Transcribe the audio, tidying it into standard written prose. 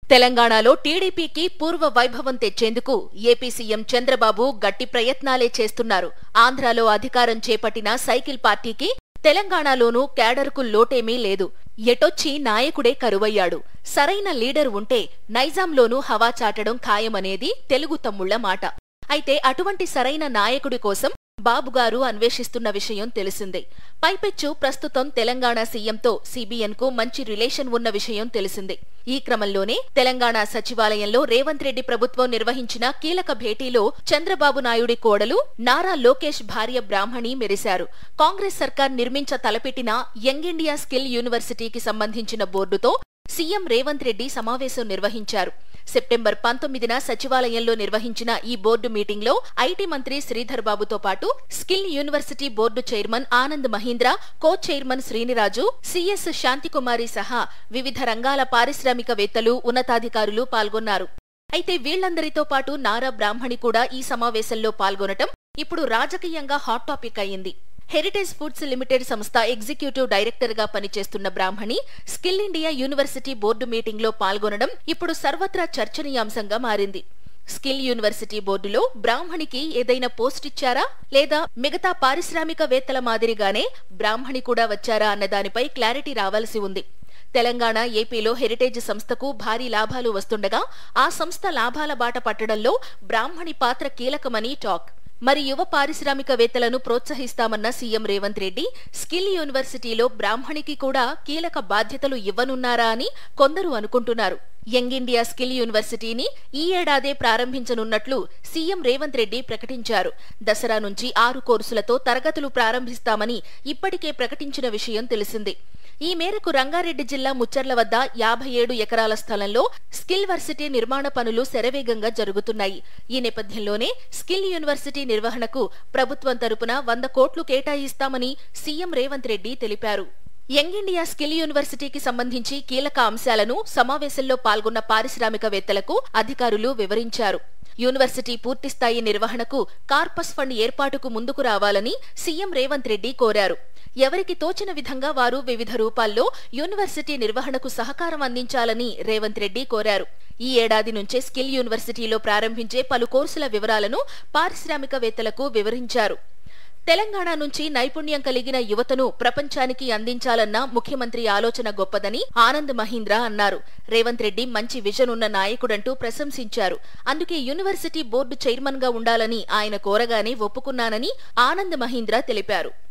తెలంగాణలో టీడీపీకి పూర్వ వైభవం తెచ్చేందుకు ఏపీ సీఎం చంద్రబాబు గట్టి ప్రయత్నాలే చేస్తున్నారు. ఆంధ్రాలో అధికారం చేపట్టిన సైకిల్ పార్టీకి తెలంగాణలోనూ క్యాడర్కు లోటేమీ లేదు. ఎటొచ్చి నాయకుడే కరువయ్యాడు. సరైన లీడర్ ఉంటే నైజాంలోనూ హవా చాటడం ఖాయమనేది తెలుగు తమ్ముళ్ల మాట. అయితే అటువంటి సరైన నాయకుడి కోసం బాబుగారు అన్వేషిస్తున్న విషయం తెలిసిందే. పైపెచ్చు ప్రస్తుతం తెలంగాణ సీఎంతో సీబీఎన్కు మంచి రిలేషన్ ఉన్న విషయం తెలిసిందే. ఈ క్రమంలోనే తెలంగాణ సచివాలయంలో రేవంత్ రెడ్డి ప్రభుత్వం నిర్వహించిన కీలక భేటీలో చంద్రబాబు నాయుడి కోడలు నారా లోకేష్ భార్య బ్రాహ్మణి మెరిశారు. కాంగ్రెస్ సర్కార్ నిర్మించ తలపెట్టిన యంగ్ ఇండియా స్కిల్ యూనివర్సిటీకి సంబంధించిన బోర్డుతో సీఎం రేవంత్ రెడ్డి సమావేశం నిర్వహించారు. సెప్టెంబర్ 19న సచివాలయంలో నిర్వహించిన ఈ బోర్డు మీటింగ్లో ఐటీ మంత్రి శ్రీధర్ బాబుతో పాటు skill university board chairman Anand Mahindra, co chairman Sriniraju, CS Shantikumari సహా వివిధ రంగాల పారిశ్రామికవేత్తలు, ఉన్నతాధికారులు పాల్గొన్నారు. అయితే వీళ్లందరితో పాటు నారా బ్రాహ్మణి కూడా ఈ సమావేశంలో పాల్గొనటం ఇప్పుడు రాజకీయంగా హాట్ టాపిక్ అయింది. హెరిటేజ్ ఫుడ్స్ లిమిటెడ్ సంస్థ ఎగ్జిక్యూటివ్ డైరెక్టర్ గా పనిచేస్తున్న Brahmani skill India university board మీటింగ్లో పాల్గొనడం ఇప్పుడు సర్వత్రా చర్చనీయాంశంగా మారింది. స్కిల్ యూనివర్సిటీ బోర్డులో బ్రాహ్మణికి ఏదైనా పోస్ట్ ఇచ్చారా, లేదా మిగతా పారిశ్రామికవేత్తల మాదిరిగానే బ్రాహ్మణి కూడా వచ్చారా అన్నదానిపై క్లారిటీ రావాల్సి ఉంది. తెలంగాణ, ఏపీలో హెరిటేజ్ సంస్థకు భారీ లాభాలు వస్తుండగా ఆ సంస్థ లాభాల బాట పట్టడంలో బ్రాహ్మణి పాత్ర కీలకమని టాక్. మరి యువ పారిశ్రామికవేత్తలను ప్రోత్సహిస్తామన్న సీఎం రేవంత్ రెడ్డి స్కిల్ యూనివర్సిటీలో బ్రాహ్మణికి కూడా కీలక బాధ్యతలు ఇవ్వనున్నారా అని కొందరు అనుకుంటున్నారు. యంగ్ ఇండియా స్కిల్ యూనివర్సిటీని ఈ ఏడాదే ప్రారంభించనున్నట్లు సీఎం రేవంత్ రెడ్డి ప్రకటించారు. దసరా నుంచి 6 కోర్సులతో తరగతులు ప్రారంభిస్తామని ఇప్పటికే ప్రకటించిన విషయం తెలిసిందే. ఈ మేరకు రంగారెడ్డి జిల్లా ముచ్చర్ల వద్ద 57 ఎకరాల స్థలంలో స్కిల్ వర్సిటీ నిర్మాణ పనులు శరవేగంగా జరుగుతున్నాయి. ఈ నేపథ్యంలోనే స్కిల్ యూనివర్సిటీ నిర్వహణకు ప్రభుత్వం తరపున 100 కోట్లు కేటాయిస్తామని సీఎం రేవంత్ రెడ్డి తెలిపారు. యంగ్ ఇండియా స్కిల్ యూనివర్సిటీకి సంబంధించి కీలక అంశాలను సమావేశంలో పాల్గొన్న పారిశ్రామికవేత్తలకు అధికారులు వివరించారు. యూనివర్సిటీ పూర్తిస్థాయి నిర్వహణకు కార్పస్ ఫండ్ ఏర్పాటుకు ముందుకు రావాలని సీఎం రేవంత్ రెడ్డి కోరారు. ఎవరికి తోచిన విధంగా వారు వివిధ రూపాల్లో యూనివర్సిటీ నిర్వహణకు సహకారం అందించాలని రేవంత్ రెడ్డి కోరారు. ఈ ఏడాది నుంచే స్కిల్ యూనివర్సిటీలో ప్రారంభించే పలు కోర్సుల వివరాలను పారిశ్రామికవేత్తలకు వివరించారు. తెలంగాణ నుంచి నైపుణ్యం కలిగిన యువతను ప్రపంచానికి అందించాలన్న ముఖ్యమంత్రి ఆలోచన గొప్పదని ఆనంద్ మహీంద్ర అన్నారు. రేవంత్ రెడ్డి మంచి విజన్ ఉన్న నాయకుడంటూ ప్రశంసించారు. అందుకే యూనివర్సిటీ బోర్డు చైర్మన్ గా ఉండాలని ఆయన కోరగానే ఒప్పుకున్నానని ఆనంద్ మహీంద్ర తెలిపారు.